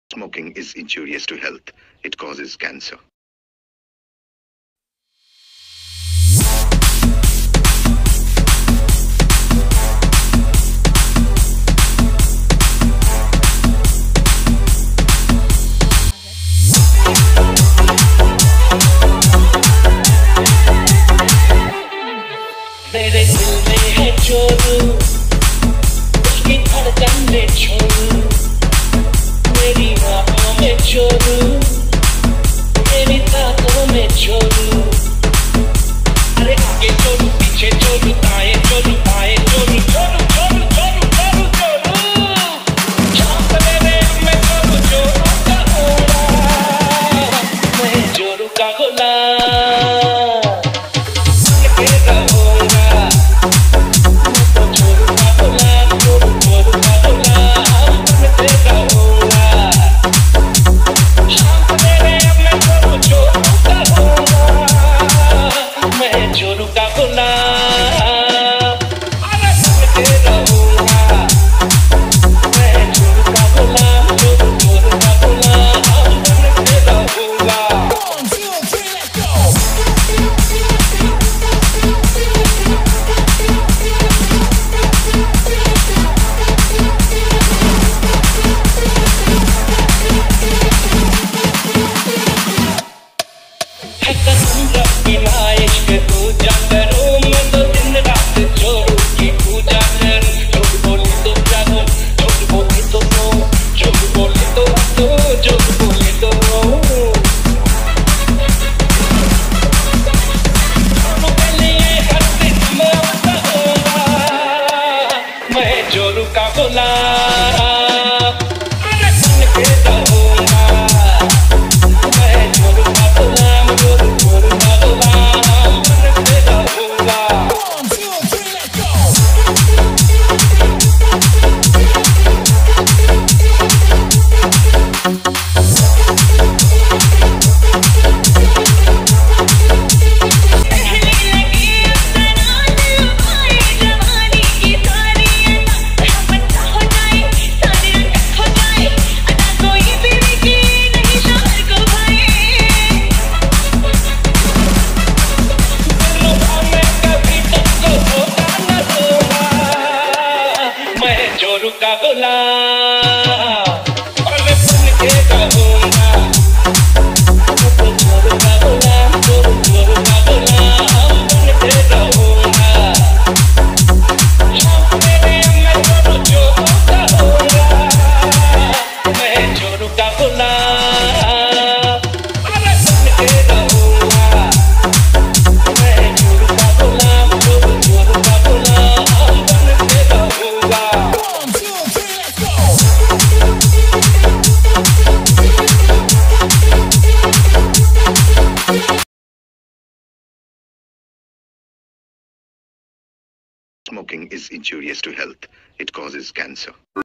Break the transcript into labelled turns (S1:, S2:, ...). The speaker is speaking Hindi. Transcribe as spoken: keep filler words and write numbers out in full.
S1: Smoking is injurious to health. It causes cancer.
S2: मेरे दिल में है जोरू, उसकी धड़कन ने छोड़ू, मेरी आँखों में जोरू, मेरी ताकों में जोरू। अरे आगे जोरू, पीछे जोरू, दाएं जोरू, बाएं जोरू, जोरू जोरू जोरू जोरू जोरू। चाँद मेरे में जोरू, जोरू का गुलाम, मैं जोरू का गुलाम। जोरू का गुलाम, अरे सुन के रहूंगा, मैं जोरू का गुलाम, जोरू जोरू का गुलाम, सुन के रहूंगा। जोरू का गुलाम, अरे सुन के रहूंगा, जोरू का गुलाम, जोरू जोरू का गुलाम, सुन के रहूंगा। मेरे में जोरू जोरू का होगा, मैं जोरू का गुलाम, अरे सुन के रहूंगा, मैं जोरू का गुलाम, जोरू जोरू का गुलाम, सुन के रहूंगा।
S1: Smoking is injurious to health. It causes cancer.